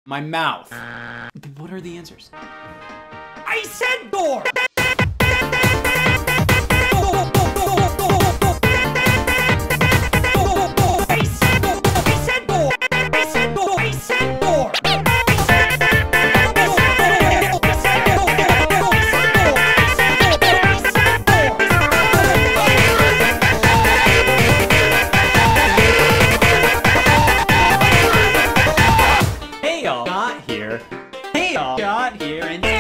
My mouth. What are the answers? I said door! Hey y'all got here and